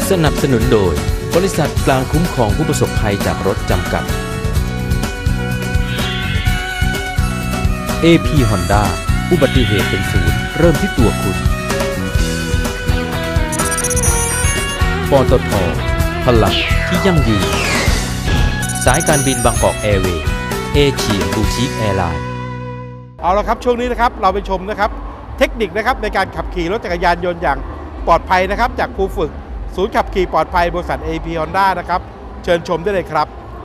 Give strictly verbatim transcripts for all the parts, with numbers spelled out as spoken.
สนับสนุนโดยบริษัทกลางคุ้มครองผู้ประสบภัยจากรถจำกัด เอ พี Honda อุบัติเหตุเป็นศูนย์เริ่มที่ตัวคุณปตท.พลังที่ยั่งยืนสายการบินบางกอกแอร์เวย์เอเชียบูติกแอร์ไลน์เอาละครับช่วงนี้นะครับเราไปชมนะครับเทคนิคนะครับในการขับขี่รถจักรยานยนต์อย่างปลอดภัยนะครับจากครูฝึกศูนย์ขับขี่ปลอดภัยบริษัท เอ พี Honda นะครับเชิญชมได้เลยครับ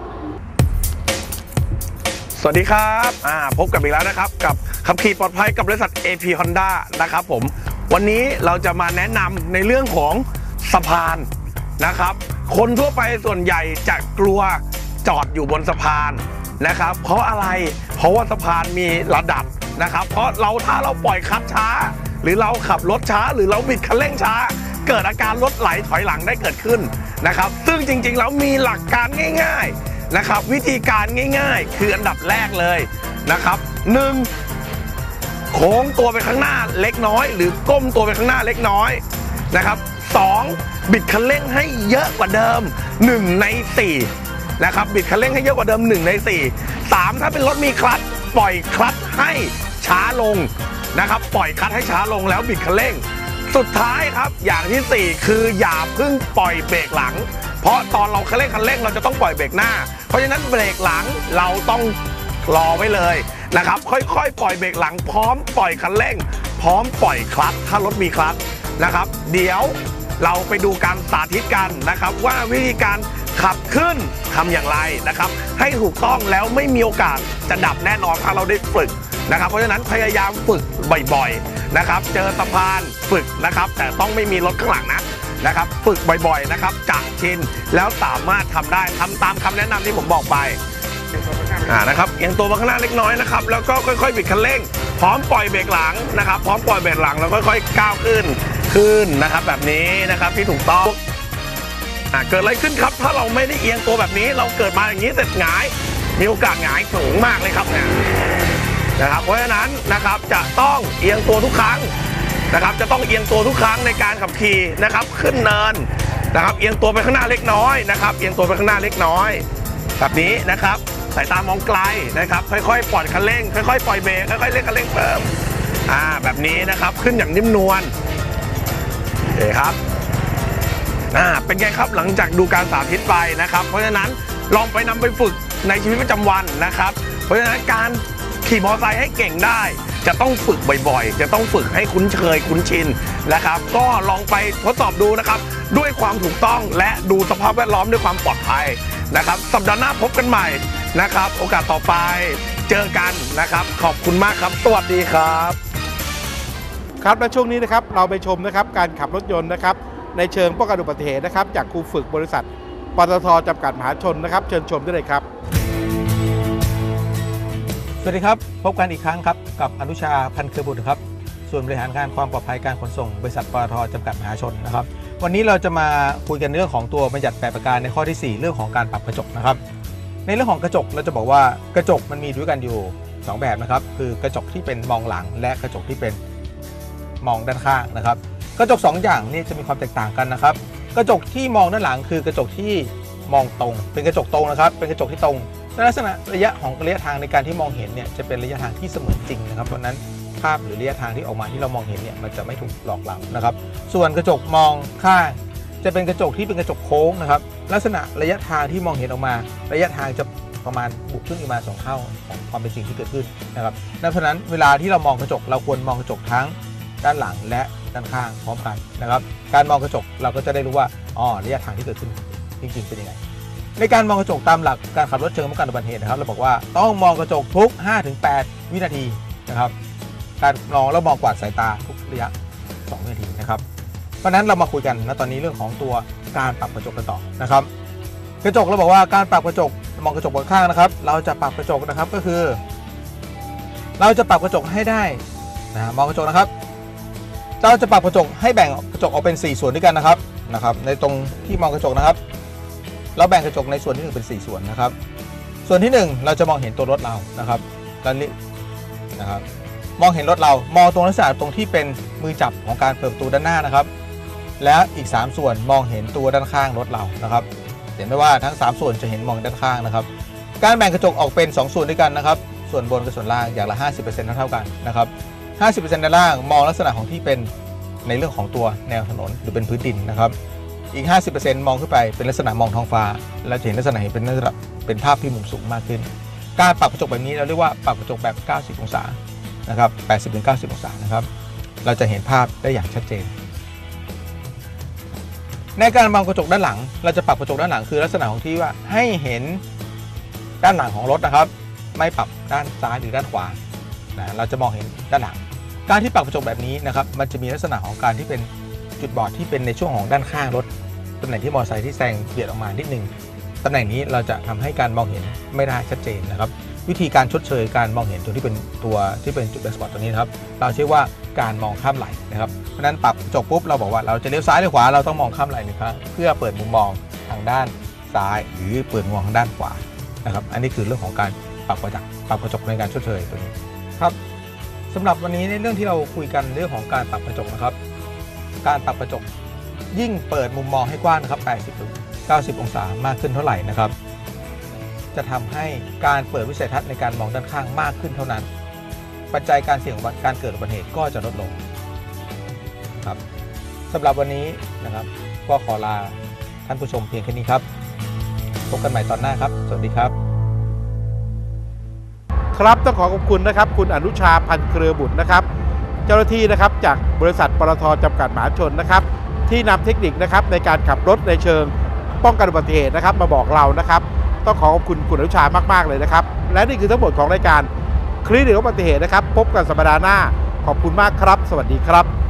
สวัสดีครับอ่าพบกันอีกแล้วนะครับกับขับขี่ปลอดภัยกับบริษัท เอ พี Honda นะครับผมวันนี้เราจะมาแนะนำในเรื่องของสะพานนะครับคนทั่วไปส่วนใหญ่จะกลัวจอดอยู่บนสะพานนะครับเพราะอะไรเพราะว่าสะพานมีระดับนะครับเพราะเราถ้าเราปล่อยคันช้าหรือเราขับรถช้าหรือเราบิดคันเร่งช้าเกิดอาการรถไหลถอยหลังได้เกิดขึ้นนะครับซึ่งจริงๆแล้วมีหลักการง่ายๆนะครับวิธีการง่ายๆคืออันดับแรกเลยนะครับหนึ่งโค้งตัวไปข้างหน้าเล็กน้อยหรือก้มตัวไปข้างหน้าเล็กน้อยนะครับสองบิดคันเร่งให้เยอะกว่าเดิมหนึ่งในสี่นะครับบิดคันเร่งให้เยอะกว่าเดิมหนึ่งในสี่ สามถ้าเป็นรถมีคลัตช์ปล่อยคลัตช์ให้ช้าลงนะครับปล่อยคลัตช์ให้ช้าลงแล้วบิดคันเร่งสุดท้ายครับอย่างที่สี่คืออย่าเพิ่งปล่อยเบรกหลังเพราะตอนเราคันเร่งคันเร่งเราจะต้องปล่อยเบรกหน้าเพราะฉะนั้นเบรกหลังเราต้องรอไว้เลยนะครับค่อยๆปล่อยเบรกหลังพร้อมปล่อยคันเร่งพร้อมปล่อยคลัตช์ถ้ารถมีคลัตช์นะครับเดี๋ยวเราไปดูการสาธิตกันนะครับว่าวิธีการขับขึ้นทำอย่างไรนะครับให้ถูกต้องแล้วไม่มีโอกาสจะดับแน่นอนถ้าเราได้ฝึกนะครับเพราะฉะนั้นพยายามฝึกบ่อยๆนะครับเจอสะพานฝึกนะครับแต่ต้องไม่มีรถข้างหลังนะนะครับฝึกบ่อยๆนะครับจะชินแล้วสามารถทำได้ทำตามคำแนะนำที่ผมบอกไปอ่านะครับเอียงตัวมาข้างหน้าเล็กน้อยนะครับแล้วก็ค่อยๆบิดคันเร่งพร้อมปล่อยเบรกหลังนะครับพร้อมปล่อยเบรกหลังแล้วค่อยๆก้าวขึ้นขึ้นนะครับแบบนี้นะครับที่ถูกต้องเกิดอะไรขึ้นครับถ้าเราไม่ได้เอียงตัวแบบนี้เราเกิดมาอย่างนี้เสร็จหงายมีโอกาสหงายสูงมากเลยครับเนี่ยนะครับเพราะฉะนั้นนะครับจะต้องเอียงตัวทุกครั้งนะครับจะต้องเอียงตัวทุกครั้งในการขับขี่นะครับขึ้นเนินนะครับเอียงตัวไปข้างหน้าเล็กน้อยนะครับเอียงตัวไปข้างหน้าเล็กน้อยแบบนี้นะครับสายตามองไกลนะครับค่อยๆปล่อยคันเร่งค่อยๆปล่อยเบรกค่อยๆเร่งคันเร่งเพิ่มอ่าแบบนี้นะครับขึ้นอย่างนิ่มนวลโอเคครับอ่าเป็นไงครับหลังจากดูการสาธิตไปนะครับเพราะฉะนั้นลองไปนำไปฝึกในชีวิตประจำวันนะครับเพราะฉะนั้นการขี่มอเตอร์ไซค์ให้เก่งได้จะต้องฝึกบ่อยๆจะต้องฝึกให้คุ้นเคยคุ้นชินนะครับก็ลองไปทดสอบดูนะครับด้วยความถูกต้องและดูสภาพแวดล้อมด้วยความปลอดภัยนะครับสัปดาห์หน้าพบกันใหม่นะครับโอกาสต่อไปเจอกันนะครับขอบคุณมากครับสวัสดีครับครับและช่วงนี้นะครับเราไปชมนะครับการขับรถยนต์นะครับในเชิงป้องกันอุบัติเหตุนะครับจากครูฝึกบริษัทปตท.จำกัดมหาชนนะครับเชิญชมได้เลยครับสวัสดีครับพบกันอีกครั้งครับกับอนุชาพันเครือบุตรครับส่วนบริหารงานความปลอดภัยการขนส่งบริษัทปตท.จำกัดมหาชนนะครับวันนี้เราจะมาคุยกันเรื่องของตัวบัญญัติแปดประการในข้อที่สี่เรื่องของการปรับกระจกนะครับในเรื่องของกระจกเราจะบอกว่ากระจกมันมีด้วยกันอยู่สองแบบนะครับคือกระจกที่เป็นมองหลังและกระจกที่เป็นมองด้านข้างนะครับกระจกสองอย่างนี้จะมีความแตกต่างกันนะครับกระจกที่มองด้านหลังคือกระจกที่มองตรงเป็นกระจกตรงนะครับเป็นกระจกที่ตรงลักษณะระยะของระยะทางในการที่มองเห็นเนี่ยจะเป็นระยะทางที่เสมือนจริงนะครับเพราะนั้นภาพหรือระยะทางที่ออกมาที่เรามองเห็นเนี่ยมันจะไม่ถูกหลอกหลอนนะครับส่วนกระจกมองข้างจะเป็นกระจกที่เป็นกระจกโค้งนะครับลักษณะระยะทางที่มองเห็นออกมาระยะทางจะประมาณบวกขึ้นอีกมาสองเท่าของความเป็นจริงที่เกิดขึ้นนะครับดังนั้นเวลาที่เรามองกระจกเราควรมองกระจกทั้งด้านหลังและด้านข้างพร้อมกันนะครับการมองกระจกเราก็จะได้รู้ว่าอ๋อระยะทางที่เกิดขึ้นจริงๆเป็นยังไงในการมองกระจกตามหลักการขับรถเชิงป้องกันอุบัติเหตุนะครับเราบอกว่าต้องมองกระจกทุก ห้าถึงแปด วินาทีนะครับการมองแล้วมองกวาดสายตาทุกระยะสองวินาทีนะครับเพราะนั้นเรามาคุยกันนะตอนนี้เรื่องของตัวการปรับกระจกกันต่อนะครับกระจกเราบอกว่าการปรับกระจกมองกระจกบนข้างนะครับเราจะปรับกระจกนะครับก็คือเราจะปรับกระจกให้ได้นะมองกระจกนะครับเราจะปรับกระจกให้แบ่งกระจกออกเป็นสี่ส่วนด้วยกันนะครับนะครับในตรงที่มองกระจกนะครับเราแบ่งกระจกในส่วนที่หนึ่งเป็นสี่ส่วนนะครับส่วนที่หนึ่งเราจะมองเห็นตัวรถเรานะครับแล้วนี่นะครับมองเห็นรถเรามองตรงลักษณะตรงที่เป็นมือจับของการเปิดประตูด้านหน้านะครับแล้วอีกสามส่วนมองเห็นตัวด้านข้างรถเรานะครับเห็นได้ว่าทั้งสามส่วนจะเห็นมองด้านข้างนะครับการแบ่งกระจกออกเป็นสองส่วนด้วยกันนะครับส่วนบนกับส่วนล่างอย่างละ ห้าสิบเปอร์เซ็นต์ เท่ากันนะครับ ห้าสิบเปอร์เซ็นต์ ด้านล่างมองลักษณะของที่เป็นในเรื่องของตัวแนวถนนหรือเป็นพื้นดินนะครับอีก ห้าสิบเปอร์เซ็นต์ มองขึ้นไปเป็นลักษณะมองท้องฟ้าและจะเห็นลักษณะเห็นเป็นลักษณะเป็นภาพที่มุมสูงมากขึ้นการปรับกระจกแบบนี้เราเรียกว่าปรับกระจกแบบเก้าสิบองศานะครับ แปดสิบถึงเก้าสิบ องศานะครับเราจะเห็นภาพได้อย่างชัดเจนในการมองกระจกด้านหลังเราจะปรับกระจกด้านหลังคือลักษณะของที่ว่าให้เห็นด้านหลังของรถนะครับไม่ปรับด้านซ้ายหรือด้านขวานะเราจะมองเห็นด้านหลังการที่ปรับกระจกแบบนี้นะครับมันจะมีลักษณะของการที่เป็นจุดบอดที่เป็นในช่วงของด้านข้างรถตำแหน่งที่มอเตอร์ไซค์ที่แซงเบียดออกมานิดนึงตำแหน่งนี้เราจะทำให้การมองเห็นไม่ได้ชัดเจนนะครับวิธีการชดเชยการมองเห็นตัวที่เป็นตัวที่เป็นจุดแบสปอตตัวนี้นะครับเราชื่อว่าการมองข้ามไหล่นะครับเพราะนั้นปรับกระจกปุ๊บเราบอกว่าเราจะเลี้ยวซ้ายหรือขวาเราต้องมองข้ามไหล่หนึ่งครั้งเพื่อเปิดมุมมองทางด้านซ้ายหรือเปิดมุมมองทางด้านขวานะครับอันนี้คือเรื่องของการปรับกระจกปรับกระจกในการชดเชยตัวนี้ครับสำหรับวันนี้ในเรื่องที่เราคุยกันเรื่องของการปรับกระจกนะครับการปรับกระจกยิ่งเปิดมุมมองให้กว้างนะครับ แปดสิบถึงเก้าสิบ องศามากขึ้นเท่าไหร่นะครับจะทำให้การเปิดวิสัยทัศน์ในการมองด้านข้างมากขึ้นเท่านั้นปัจจัยการเสี่ยงการเกิดอุบัติเหตุก็จะลดลงครับสำหรับวันนี้นะครับก็ขอลาท่านผู้ชมเพียงแค่นี้ครับพบกันใหม่ตอนหน้าครับสวัสดีครับครับต้องขอขอบคุณนะครับคุณอนุชาพันเครือบุตรนะครับเจ้าหน้าที่นะครับจากบริษัทปตท.จำกัดมหาชนนะครับที่นำเทคนิคนะครับในการขับรถในเชิงป้องกันอุบัติเหตุนะครับมาบอกเรานะครับต้องขอขอบคุณคุณอนุชามากๆเลยนะครับและนี่คือทั้งหมดของรายการคลินิกอุบัติเหตุนะครับพบกันสัปดาห์หน้าขอบคุณมากครับสวัสดีครับ